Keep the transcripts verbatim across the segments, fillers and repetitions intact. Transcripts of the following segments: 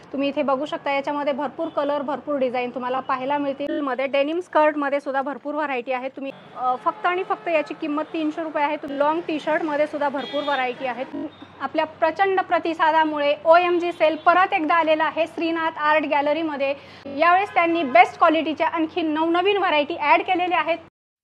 तुम्ही इथे बघू शकता याच्यामध्ये भरपूर कलर भरपूर डिझाईन तुम्हाला पाहायला मिळतील। मध्ये डेनिम स्कर्टमध्ये सुद्धा भरपूर व्हरायटी आहे। तुम्ही फक्त आणि फक्त याची किंमत तीनशे रुपये आहे। लॉंग टी शर्टमध्ये सुद्धा भरपूर व्हरायटी आहे। आपल्या प्रचंड प्रतिसादामुळे ओ एम जी सेल परत एकदा आलेला आहे श्रीनाथ आर्ट गॅलरीमध्ये। यावेळेस त्यांनी बेस्ट क्वालिटीच्या आणखी नवनवीन व्हरायटी ॲड केलेल्या आहेत।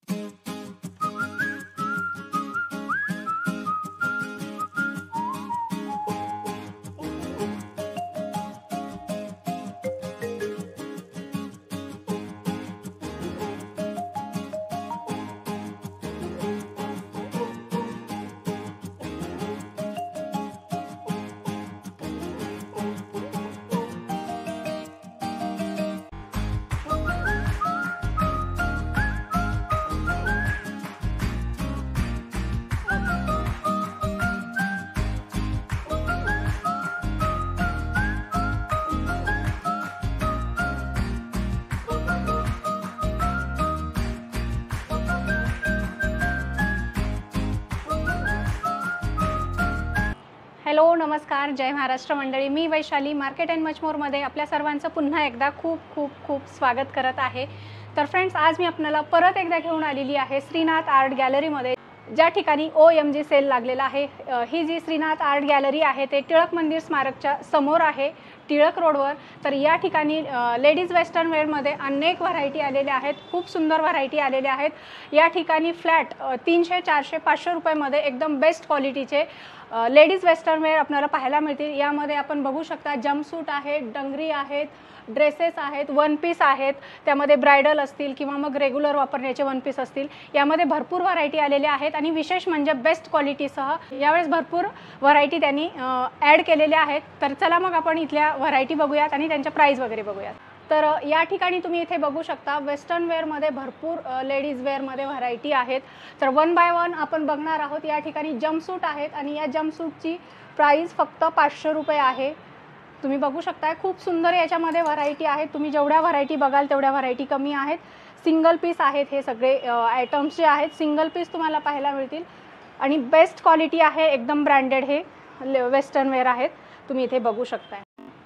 हॅलो नमस्कार, जय महाराष्ट्र मंडळी। मी वैशाली मार्केट अँड मच मोरमध्ये आपल्या सर्वांचं पुन्हा एकदा खूप खूप खूप स्वागत करत आहे। तर फ्रेंड्स, आज मी आपल्याला परत एकदा घेऊन आलेली आहे श्रीनाथ आर्ट गॅलरीमध्ये, ज्या ठिकाणी ओ एम जी सेल लागलेला आहे। ही जी श्रीनाथ आर्ट गॅलरी आहे ते टिळक मंदिर स्मारकच्या समोर आहे, टिळक रोडवर। तर या ठिकाणी लेडीज वेस्टर्न वेअरमध्ये अनेक व्हरायटी आलेल्या आहेत, खूप सुंदर व्हरायटी आलेल्या आहेत। या ठिकाणी फ्लॅट तीनशे चारशे पाचशे रुपयामध्ये एकदम बेस्ट क्वालिटीचे लेडीज वेस्टर्न वेअर आपल्याला पाहायला मिळतील। यामध्ये आपण बघू शकता जंपसूट आहेत, डंगरी आहेत, ड्रेसेस आहेत, वन पीस आहेत, त्यामध्ये ब्रायडल असतील किंवा मग रेग्युलर वापरण्याचे वन पीस असतील। यामध्ये भरपूर व्हरायटी आलेल्या आहेत आणि विशेष म्हणजे बेस्ट क्वालिटीसह यावेळेस भरपूर व्हरायटी त्यांनी ॲड केलेल्या आहेत। तर चला मग आपण इथल्या व्हरायटी बघूयात आणि त्यांच्या प्राईस वगैरे बघूयात। तर या ठिकाणी तुम्ही इथे बघू शकता वेस्टर्न वेअरमध्ये भरपूर लेडीज वेअरमध्ये व्हरायटी आहेत। तर वन बाय वन आपण बघणार आहोत। या ठिकाणी जंपसूट आहेत आणि या जंपसूटची प्राईस फक्त पाचशे रुपये आहे। तुम्ही बघू शकता खूप सुंदर याच्यामध्ये व्हरायटी आहे। तुम्ही जेवढ्या व्हरायटी बघाल तेवढ्या व्हरायटी कमी आहेत। सिंगल पीस आहेत, हे सगळे आयटम्स जे आहेत सिंगल पीस तुम्हाला पाहायला मिळतील आणि बेस्ट क्वालिटी आहे, एकदम ब्रँडेड हे वेस्टर्न वेअर आहेत। तुम्ही इथे बघू शकता।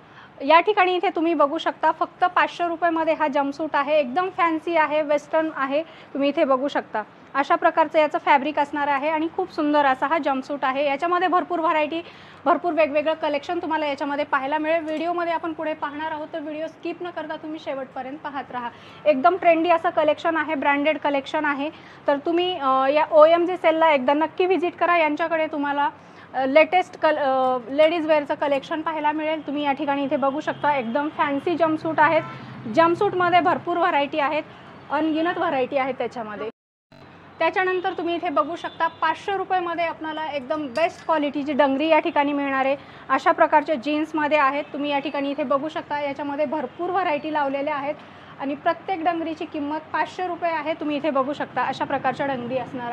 या ठिकाणी इथे तुम्ही बघू शकता फक्त पाचशे रुपयामध्ये हा जंपसूट आहे, एकदम फॅन्सी आहे, वेस्टर्न आहे। तुम्ही इथे बघू शकता अशा प्रकारचं याचं फॅब्रिक असणार आहे आणि खूप सुंदर असा हा जंपसूट आहे। याच्यामध्ये भरपूर व्हरायटी भरपूर वेगवेगळं कलेक्शन तुम्हाला याच्यामध्ये पाहायला मिळेल। व्हिडिओमध्ये आपण पुढे पाहणार आहोत, तर व्हिडिओ स्किप न करता तुम्ही शेवटपर्यंत पाहत राहा। एकदम ट्रेंडी असं कलेक्शन आहे, ब्रँडेड कलेक्शन आहे। तर तुम्ही या ओ एम जी सेलला एकदा नक्की व्हिजिट करा। यांच्याकडे तुम्हाला लेटेस्ट कल लेडीज वेअरचं कलेक्शन पाहायला मिळेल। तुम्ही या ठिकाणी इथे बघू शकता एकदम फॅन्सी जंपसूट आहेत। जंपसूटमध्ये भरपूर व्हरायटी आहेत, अनगिनत व्हरायटी आहेत त्याच्यामध्ये। त्याच्यानंतर तुम्ही इथे बघू शकता पाचशे रुपयामध्ये आपल्याला एकदम बेस्ट क्वालिटीची डंगरी या ठिकाणी मिळणार आहे। अशा प्रकारचे जीन्समध्ये आहेत। तुम्ही या ठिकाणी इथे बघू शकता याच्यामध्ये भरपूर व्हरायटी लावलेल्या आहेत आणि प्रत्येक डंगरीची किंमत पाचशे रुपये आहे। तुम्ही इथे बघू शकता अशा प्रकारच्या डंगरी असणार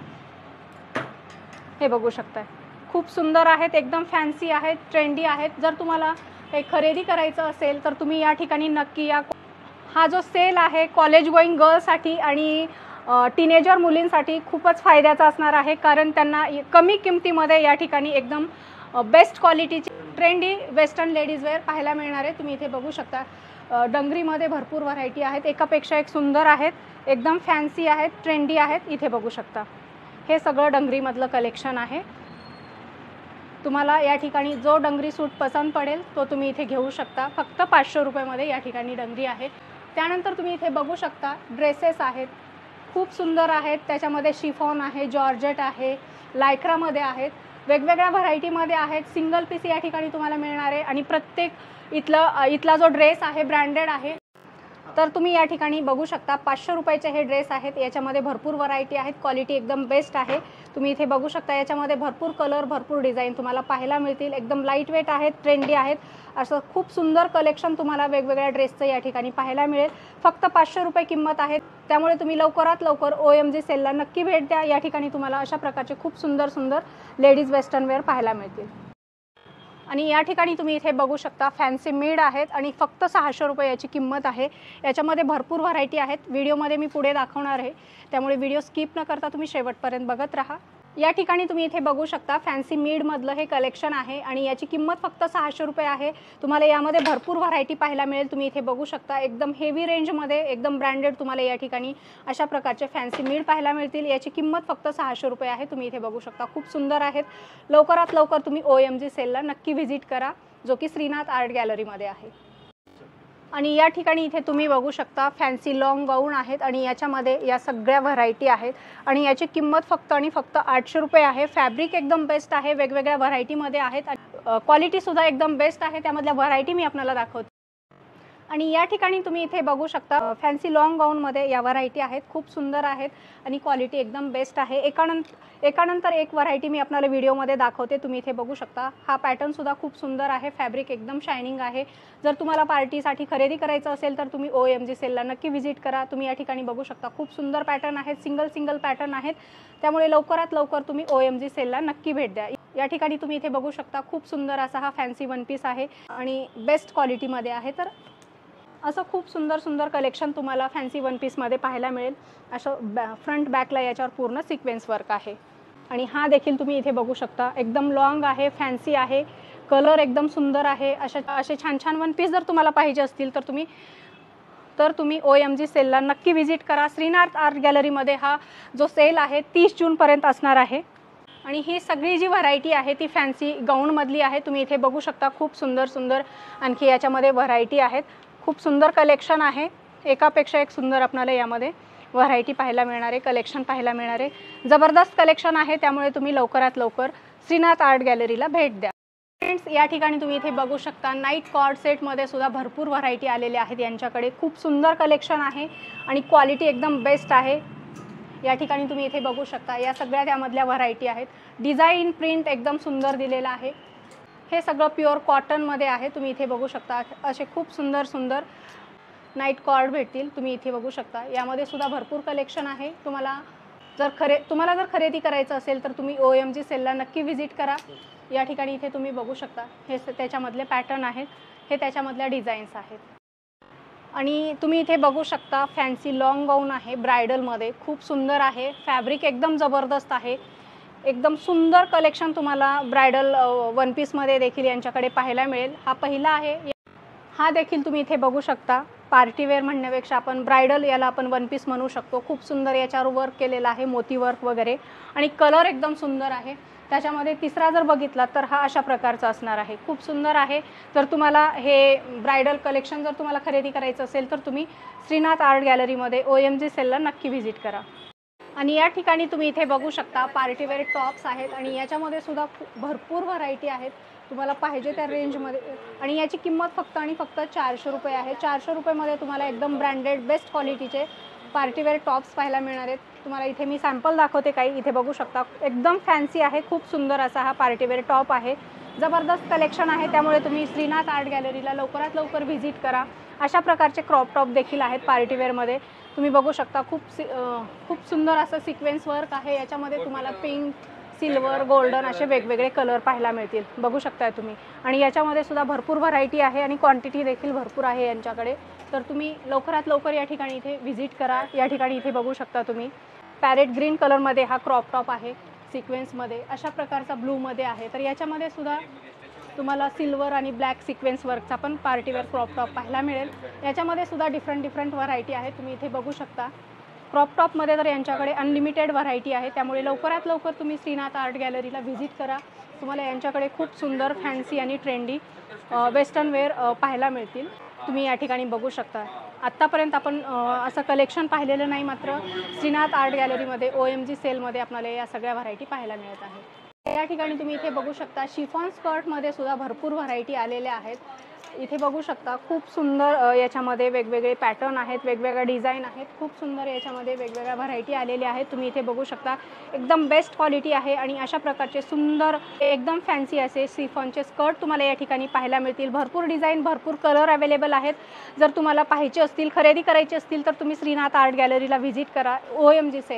आहेत, हे बघू शकता। खूप सुंदर आहेत, एकदम फॅन्सी आहेत, ट्रेंडी आहेत। जर तुम्हाला काही खरेदी करायचं असेल तर तुम्ही या ठिकाणी नक्की या। हा जो सेल आहे कॉलेज गोईंग गर्ल्ससाठी आणि टीनेजर मुलींसाठी खूपच फायद्याचा असणार आहे, कारण त्यांना कमी किमतीमध्ये या ठिकाणी एकदम बेस्ट क्वालिटीची ट्रेंडी वेस्टर्न लेडीज वेअर पाहायला मिळणार आहे। तुम्ही इथे बघू शकता डंगरीमध्ये भरपूर व्हरायटी आहेत, एकापेक्षा एक सुंदर आहेत, एकदम फॅन्सी आहेत, ट्रेंडी आहेत। इथे बघू शकता हे सगळं डंगरीमधलं कलेक्शन आहे। तुम्हाला या ठिकाणी जो डंगरी सूट पसंत पडेल तो तुम्ही इथे घेऊ शकता। फक्त पाचशे रुपयामध्ये या ठिकाणी डंगरी आहे। त्यानंतर तुम्ही इथे बघू शकता ड्रेसेस आहेत, खूप सुंदर आहेत। त्याच्यामध्ये शिफॉन आहे, जॉर्जेट आहे, लायक्रामध्ये आहेत, वेगवेगळ्या व्हरायटीमध्ये आहेत। सिंगल पीस या ठिकाणी तुम्हाला मिळणार आहे आणि प्रत्येक इथलं इथला जो ड्रेस आहे ब्रँडेड आहे। तर तुम्ही या ठिकाणी बघू शकता पाचशे रुपयाचे हे ड्रेस आहेत। याच्यामध्ये भरपूर व्हरायटी आहेत, क्वालिटी एकदम बेस्ट आहे। तुम्ही इथे बघू शकता याच्यामध्ये भरपूर कलर भरपूर डिझाईन तुम्हाला पाहायला मिळतील। एकदम लाईट वेट आहेत, ट्रेंडी आहेत। असं खूप सुंदर कलेक्शन तुम्हाला वेगवेगळ्या ड्रेसचं या ठिकाणी पाहायला मिळेल। फक्त पाचशे रुपये किंमत आहे, त्यामुळे तुम्ही लवकरात लवकर ओ एम जी सेलला नक्की भेट द्या। या ठिकाणी तुम्हाला अशा प्रकारचे खूप सुंदर सुंदर लेडीज वेस्टर्न वेअर पाहायला मिळतील। आणि या ठिकाणी तुम्ही इथे बघू शकता फॅन्सी मिड आहेत आणि फक्त सहाशे रुपये याची किंमत आहे। याच्यामध्ये भरपूर व्हरायटी आहेत, व्हिडिओमध्ये मी पुढे दाखवणार आहे, त्यामुळे व्हिडिओ स्किप न करता तुम्ही शेवटपर्यंत बघत राहा। या ठिकाणी तुम्ही इथे बघू शकता फॅन्सी मीडमधलं हे कलेक्शन आहे आणि याची किंमत फक्त सहाशे रुपये आहे। तुम्हाला यामध्ये भरपूर व्हरायटी पाहायला मिळेल। तुम्ही इथे बघू शकता एकदम हेवी रेंजमध्ये एकदम ब्रँडेड तुम्हाला या ठिकाणी अशा प्रकारचे फॅन्सी मीड पाहायला मिळतील। याची किंमत फक्त सहाशे रुपये आहे। तुम्ही इथे बघू शकता खूप सुंदर आहेत। लवकरात लवकर तुम्ही ओ एम जी सेलला नक्की व्हिजिट करा, जो की श्रीनाथ आर्ट गॅलरीमध्ये आहे। आणि या ठिकाणी इथे तुम्ही बघू शकता फॅन्सी लॉंग गाऊन आहेत आणि याच्यामध्ये या सगळ्या व्हरायटी आहेत आणि याची किंमत फक्त आणि फक्त आठशे रुपये आहे। फॅब्रिक एकदम बेस्ट आहे, वेगवेगळ्या व्हरायटीमध्ये आहेत, क्वालिटीसुद्धा एकदम बेस्ट आहे। त्यामधल्या व्हरायटी मी आपल्याला दाखवते। आणि या ठिकाणी तुम्ही इथे बघू शकता फॅन्सी लॉंग गाऊनमध्ये या व्हरायटी आहेत, खूप सुंदर आहेत आणि क्वालिटी एकदम बेस्ट आहे। एकानंतर एकानंतर एक व्हरायटी मी आपल्याला व्हिडिओमध्ये दाखवते। तुम्ही इथे बघू शकता हा पॅटर्नसुद्धा खूप सुंदर आहे, फॅब्रिक एकदम शायनिंग आहे। जर तुम्हाला पार्टीसाठी खरेदी करायचं असेल तर तुम्ही ओ एम जी सेलला नक्की व्हिजिट करा। तुम्ही या ठिकाणी बघू शकता खूप सुंदर पॅटर्न आहेत, सिंगल सिंगल पॅटर्न आहेत, त्यामुळे लवकरात लवकर तुम्ही ओ एम जी सेलला नक्की भेट द्या। या ठिकाणी तुम्ही इथे बघू शकता खूप सुंदर असा हा फॅन्सी वन पीस आहे आणि बेस्ट क्वालिटीमध्ये आहे। तर असं खूप सुंदर सुंदर कलेक्शन तुम्हाला फॅन्सी वन पीसमध्ये पाहायला मिळेल। असं बॅ फ्रंट बॅकला याच्यावर पूर्ण सिक्वेन्स वर्क आहे आणि हा देखील तुम्ही इथे बघू शकता एकदम लॉंग आहे, फॅन्सी आहे, कलर एकदम सुंदर आहे। अशा असे छान छान वन पीस जर तुम्हाला पाहिजे असतील तर तुम्ही तर तुम्ही ओ एम जी सेलला नक्की व्हिजिट करा। श्रीनाथ आर्ट गॅलरीमध्ये हा जो सेल आहे तीस जूनपर्यंत असणार आहे आणि ही सगळी जी व्हरायटी आहे ती फॅन्सी गाऊनमधली आहे। तुम्ही इथे बघू शकता खूप सुंदर सुंदर आणखी याच्यामध्ये व्हरायटी आहेत, खूप सुंदर कलेक्शन आहे। एकापेक्षा एक सुंदर आपल्याला यामध्ये व्हरायटी पाहायला मिळणार आहे, कलेक्शन पाहायला मिळणार आहे, जबरदस्त कलेक्शन आहे। त्यामुळे तुम्ही लवकरात लवकर श्रीनाथ आर्ट गॅलरीला भेट द्या। फ्रेंड्स, या ठिकाणी तुम्ही इथे बघू शकता नाईट कॉर्ड सेटमध्ये सुद्धा भरपूर व्हरायटी आलेल्या आहेत। यांच्याकडे खूप सुंदर कलेक्शन आहे आणि क्वालिटी एकदम बेस्ट आहे। या ठिकाणी तुम्ही इथे बघू शकता या सगळ्या त्यामधल्या व्हरायटी आहेत। डिझाईन प्रिंट एकदम सुंदर दिलेला आहे। हे सगळं प्युअर कॉटनमध्ये आहे। तुम्ही इथे बघू शकता असे खूप सुंदर सुंदर नाईट कॉर्ड भेटतील। तुम्ही इथे बघू शकता यामध्ये सुद्धा भरपूर कलेक्शन आहे। तुम्हाला जर खरे तुम्हाला जर खरेदी करायचं असेल तर तुम्ही ओ एम जी सेलला नक्की व्हिजिट करा। या ठिकाणी इथे तुम्ही बघू शकता हे त्याच्यामधले पॅटर्न आहेत, हे त्याच्यामधल्या डिझाईन्स आहेत आणि तुम्ही इथे बघू शकता फॅन्सी लॉंग गाऊन आहे ब्रायडलमध्ये, खूप सुंदर आहे, फॅब्रिक एकदम जबरदस्त आहे। एकदम सुंदर कलेक्शन तुम्हाला ब्रायडल वन पीसमध्ये देखील यांच्याकडे पाहायला मिळेल। हा पहिला आहे, हा देखील तुम्ही इथे बघू शकता पार्टीवेअर म्हणण्यापेक्षा आपण ब्रायडल याला आपण वन पीस म्हणू शकतो। खूप सुंदर याच्यावर वर्क केलेला आहे, मोती वर्क वगैरे आणि कलर एकदम सुंदर आहे। त्याच्यामध्ये तिसरा जर बघितला तर हा अशा प्रकारचा असणार आहे, खूप सुंदर आहे। तर तुम्हाला हे ब्रायडल कलेक्शन जर तुम्हाला खरेदी करायचं असेल तर तुम्ही श्रीनाथ आर्ट गॅलरीमध्ये ओ एम जी सेलला नक्की व्हिजिट करा। आणि या ठिकाणी तुम्ही इथे बघू शकता पार्टीवेअर टॉप्स आहेत आणि याच्यामध्ये सुद्धा भरपूर व्हरायटी आहेत तुम्हाला पाहिजे त्या रेंजमध्ये आणि याची किंमत फक्त आणि फक्त चारशे रुपये आहे। चारशे रुपयेमध्ये तुम्हाला एकदम ब्रँडेड बेस्ट क्वालिटीचे पार्टीवेअर टॉप्स पाहायला मिळणार आहेत। तुम्हाला इथे मी सॅम्पल दाखवते काही, इथे बघू शकता एकदम फॅन्सी आहे, खूप सुंदर असा हा पार्टीवेअर टॉप आहे, जबरदस्त कलेक्शन आहे। त्यामुळे तुम्ही श्रीनाथ आर्ट गॅलरीला लवकरात लवकर व्हिजिट करा। अशा प्रकारचे क्रॉप टॉप देखील आहेत पार्टीवेअरमध्ये, तुम्ही बघू शकता खूप खूप सुंदर असं सिक्वेन्स वर्क आहे। याच्यामध्ये तुम्हाला पिंक, सिल्वर, गोल्डन असे वेगवेगळे कलर पाहायला मिळतील, बघू शकताय तुम्ही। आणि याच्यामध्ये सुद्धा भरपूर व्हरायटी आहे आणि क्वांटिटी देखील भरपूर आहे यांच्याकडे। तर तुम्ही लवकरात लवकर या ठिकाणी इथे व्हिजिट करा। या ठिकाणी इथे बघू शकता तुम्ही पॅरेट ग्रीन कलरमध्ये हा क्रॉप टॉप आहे, सिक्वेन्समध्ये अशा प्रकारचा ब्लूमध्ये आहे। तर याच्यामध्ये सुद्धा तुम्हाला सिल्वर आणि ब्लॅक सिक्वेन्स वर्कचा पण पार्टीवेअर क्रॉप टॉप पाहायला मिळेल। याच्यामध्ये सुद्धा डिफरंट डिफरंट व्हरायटी आहे, तुम्ही इथे बघू शकता। क्रॉप टॉपमध्ये तर यांच्याकडे अनलिमिटेड व्हरायटी आहे, त्यामुळे लवकरात लवकर तुम्ही श्रीनाथ आर्ट गॅलरीला व्हिजिट करा। तुम्हाला यांच्याकडे खूप सुंदर फॅन्सी आणि ट्रेंडी वेस्टर्न वेअर पाहायला मिळतील, तुम्ही या ठिकाणी बघू शकता। आत्तापर्यंत आपण असं कलेक्शन पाहिलेलं नाही, मात्र श्रीनाथ आर्ट गॅलरीमध्ये ओ एम जी सेलमध्ये आपल्याला या सगळ्या व्हरायटी पाहायला मिळत आहेत। या ठिकाणी तुम्ही इथे बघू शकता शिफॉन स्कर्टमध्ये सुद्धा भरपूर व्हरायटी आलेल्या आहेत। इथे बघू शकता खूप सुंदर याच्यामध्ये वेगवेगळे पॅटर्न आहेत, वेगवेगळ्या डिझाईन आहेत, खूप सुंदर याच्यामध्ये वेगवेगळ्या व्हरायटी आलेल्या आहेत। तुम्ही इथे बघू शकता एकदम बेस्ट क्वालिटी आहे आणि अशा प्रकारचे सुंदर एकदम फॅन्सी असे शिफॉनचे स्कर्ट तुम्हाला या ठिकाणी पाहायला मिळतील। भरपूर डिझाईन, भरपूर कलर अवेलेबल आहेत। जर तुम्हाला पाहायचे असतील, खरेदी करायची असतील तर तुम्ही श्रीनाथ आर्ट गॅलरीला व्हिजिट करा ओ एम जी सेलमध्ये।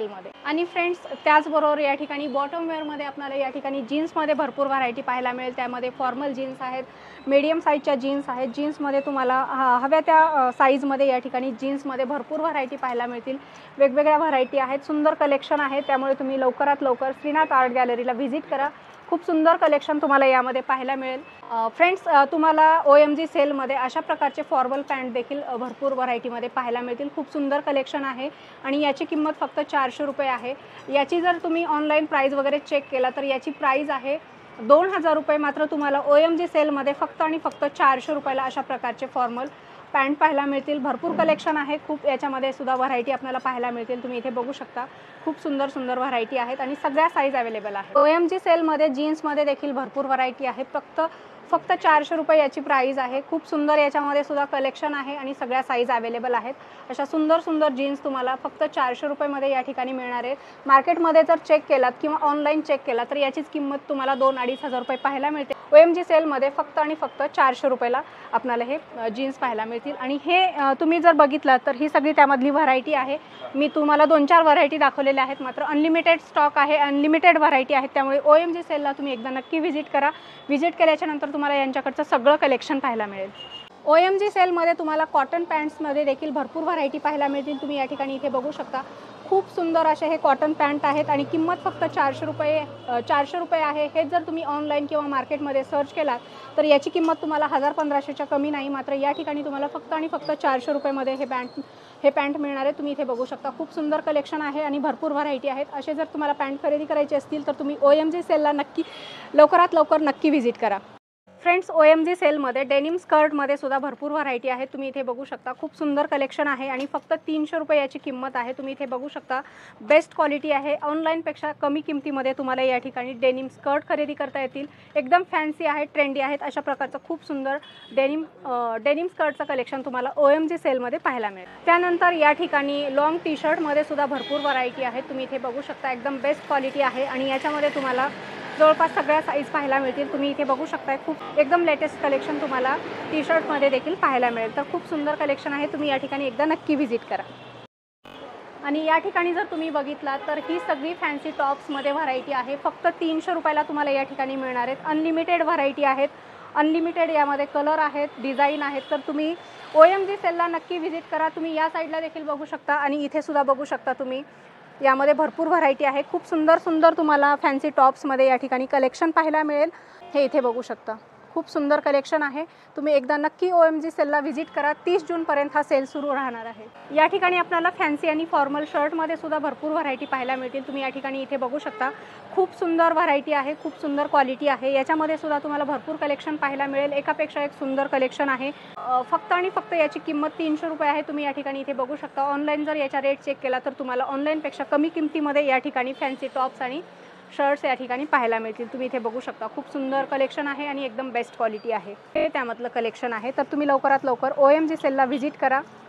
आणि फ्रेंड्स त्याचबरोबर या ठिकाणी बॉटम वेअरमध्ये आपल्याला या ठिकाणी जीन्समध्ये भरपूर व्हरायटी पाहायला मिळेल। त्यामध्ये फॉर्मल जीन्स आहेत, मीडियम साईजच्या जीन्स आहेत, जीन्समध्ये तुम्हाला हव्या त्या साईजमध्ये या ठिकाणी जीन्समध्ये भरपूर व्हरायटी पाहायला मिळतील। वेगवेगळ्या व्हरायटी आहेत, सुंदर कलेक्शन आहे, त्यामुळे तुम्ही लवकरात लवकर श्रीनाथ आर्ट गॅलरीला व्हिजिट करा। खूप सुंदर कलेक्शन तुम्हाला यामध्ये पाहायला मिळेल। फ्रेंड्स तुम्हाला ओ एम जी सेलमध्ये अशा प्रकारचे फॉर्मल पॅन्ट देखील भरपूर व्हरायटीमध्ये पाहायला मिळतील। खूप सुंदर कलेक्शन आहे आणि याची किंमत फक्त चारशे रुपये आहे। याची जर तुम्ही ऑनलाईन प्राइस वगैरे चेक केला तर याची प्राइस आहे दोन हजार रुपये। मात्र तुम्हाला ओ एम जी सेलमध्ये फक्त आणि फक्त चारशे रुपयाला अशा प्रकारचे फॉर्मल पॅन्ट पाहायला मिळतील। भरपूर कलेक्शन आहे, खूप याच्यामध्ये सुद्धा व्हरायटी आपल्याला पाहायला मिळतील। तुम्ही इथे बघू शकता खूप सुंदर सुंदर व्हरायटी आहेत आणि सगळ्या साईज अवेलेबल आहे। ओ एम जी सेलमध्ये जीन्समध्ये देखील भरपूर व्हरायटी आहे, फक्त फक्त चारशे रुपये याची प्राइस आहे। खूप सुंदर याच्यामध्ये सुद्धा कलेक्शन आहे आणि सगळ्या साईज अवेलेबल आहेत। अशा सुंदर सुंदर जीन्स तुम्हाला फक्त चारशे रुपयामध्ये या ठिकाणी मिळणार आहेत। मार्केटमध्ये जर चेक केलात किंवा ऑनलाईन चेक केला तर याचीच किंमत तुम्हाला दोन अडीच हजार रुपये पाहायला मिळते। ओ एम जी सेलमध्ये फक्त आणि फक्त चारशे रुपयाला आपल्याला हे जीन्स पाहायला मिळतील आणि हे तुम्ही जर बघितलात तर ही सगळी त्यामधली व्हरायटी आहे। मी तुम्हाला दोन चार व्हरायटी दाखवलेल्या आहेत, मात्र अनलिमिटेड स्टॉक आहे, अनलिमिटेड व्हरायटी आहेत। त्यामुळे ओ एम जी सेलला तुम्ही एकदा नक्की व्हिजिट करा। व्हिजिट केल्याच्या नंतर तुम्हाला यांच्याकडचं सगळं कलेक्शन पाहायला मिळेल। ओ एम जी सेलमध्ये तुम्हाला कॉटन पॅन्ट्समध्ये देखील भरपूर व्हरायटी पाहायला मिळतील। तुम्ही या ठिकाणी इथे बघू शकता खूप सुंदर असे हे कॉटन पॅन्ट आहेत आणि किंमत फक्त चारशे रुपये चारशे रुपये आहे। हे जर तुम्ही ऑनलाईन किंवा मार्केटमध्ये सर्च केलात तर याची किंमत तुम्हाला हजार पंधराशेच्या कमी नाही, मात्र या ठिकाणी तुम्हाला फक्त आणि फक्त चारशे रुपयेमध्ये हे पॅन्ट हे पॅन्ट मिळणार आहे। तुम्ही इथे बघू शकता खूप सुंदर कलेक्शन आहे आणि भरपूर व्हरायटी आहेत। असे जर तुम्हाला पॅन्ट खरेदी करायचे असतील तर तुम्ही ओ एम जी सेलला नक्की लवकरात लवकर नक्की व्हिजिट करा। फ्रेंड्स ओ एम जी सेलमध्ये डेनिम स्कर्टमध्ये सुद्धा भरपूर व्हरायटी आहे। तुम्ही इथे बघू शकता खूप सुंदर कलेक्शन आहे आणि फक्त तीनशे रुपये याची किंमत आहे। तुम्ही इथे बघू शकता बेस्ट क्वालिटी आहे, ऑनलाईनपेक्षा कमी किमतीमध्ये तुम्हाला या ठिकाणी डेनिम स्कर्ट खरेदी करता येतील। एकदम फॅन्सी आहेत, ट्रेंडी आहेत, अशा प्रकारचं खूप सुंदर डेनिम डेनिम स्कर्टचं कलेक्शन तुम्हाला ओ एम जी सेलमध्ये पाहायला मिळेल। त्यानंतर या ठिकाणी लॉंग टी शर्टमध्ये सुद्धा भरपूर व्हरायटी आहेत। तुम्ही इथे बघू शकता एकदम बेस्ट क्वालिटी आहे आणि याच्यामध्ये तुम्हाला जवळपास सगळ्या साईज पाहायला मिळतील। तुम्ही इथे बघू शकता खूप एकदम लेटेस्ट कलेक्शन तुम्हाला टी शर्टमध्ये देखील पाहायला मिळेल। तर खूप सुंदर कलेक्शन आहे, तुम्ही या ठिकाणी एकदा नक्की व्हिजिट करा। आणि या ठिकाणी जर तुम्ही बघितला तर ही सगळी फॅन्सी टॉप्समध्ये व्हरायटी आहे, फक्त तीनशे रुपयाला तुम्हाला या ठिकाणी मिळणार आहेत। अनलिमिटेड व्हरायटी आहेत, अनलिमिटेड यामध्ये कलर आहेत, डिझाईन आहेत। तर तुम्ही ओ एम जी सेलला नक्की व्हिजिट करा। तुम्ही या साईडला देखील बघू शकता आणि इथे सुद्धा बघू शकता तुम्ही यामध्ये भरपूर व्हरायटी आहे। खूप सुंदर सुंदर तुम्हाला फॅन्सी टॉप्समध्ये या ठिकाणी कलेक्शन पाहायला मिळेल। हे इथे बघू शकता खूप सुंदर कलेक्शन आहे। तुम्ही एकदा नक्की ओ एम जी सेलला व्हिजिट करा। तीस जूनपर्यंत हा सेल सुरू राहणार आहे। या ठिकाणी आपल्याला फॅन्सी आणि फॉर्मल शर्टमध्ये सुद्धा भरपूर व्हरायटी पाहायला मिळतील। तुम्ही या ठिकाणी इथे बघू शकता खूप सुंदर व्हरायटी आहे, खूप सुंदर क्वालिटी आहे। याच्यामध्ये सुद्धा तुम्हाला भरपूर कलेक्शन पाहायला मिळेल, एकापेक्षा एक सुंदर कलेक्शन आहे। फक्त आणि फक्त याची किंमत तीनशे रुपये आहे। तुम्ही या ठिकाणी इथे बघू शकता ऑनलाईन जर याचा रेट चेक केला तर तुम्हाला ऑनलाईनपेक्षा कमी किमतीमध्ये या ठिकाणी फॅन्सी टॉप्स आणि शर्ट्स या ठिकाणी पाहायला मिळतील। तुम्ही इथे बघू शकता खूप सुंदर कलेक्शन आहे आणि एकदम बेस्ट क्वालिटी आहे, हे त्यामधलं कलेक्शन आहे। तर तुम्ही लवकरात लवकर ओ एम जी सेलला व्हिजिट करा।